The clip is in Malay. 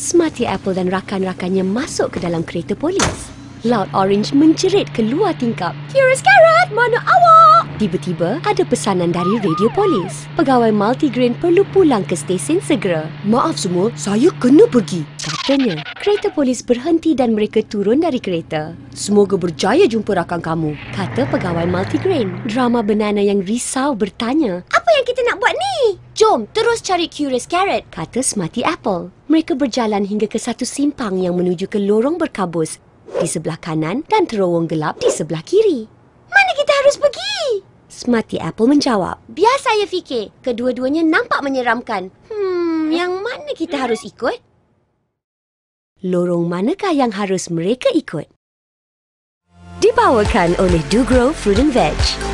Smarty Apple dan rakan-rakannya masuk ke dalam kereta polis. Loud Orange menjerit keluar tingkap. Curious Carrot, mana awak? Tiba-tiba ada pesanan dari radio polis. Pegawai Multigrain perlu pulang ke stesen segera. Maaf semua, saya kena pergi, katanya. Kereta polis berhenti dan mereka turun dari kereta. Semoga berjaya jumpa rakan kamu, kata pegawai Multigrain. Drama Banana yang risau bertanya, apa yang kita nak buat ni? Jom terus cari Curious Carrot, kata Smarty Apple. Mereka berjalan hingga ke satu simpang yang menuju ke lorong berkabus di sebelah kanan dan terowong gelap di sebelah kiri. Mana kita harus pergi? Smarty Apple menjawab. Biar saya fikir, kedua-duanya nampak menyeramkan. Yang mana kita harus ikut? Lorong manakah yang harus mereka ikut? Dibawakan oleh Do Grow Fruit and Veg.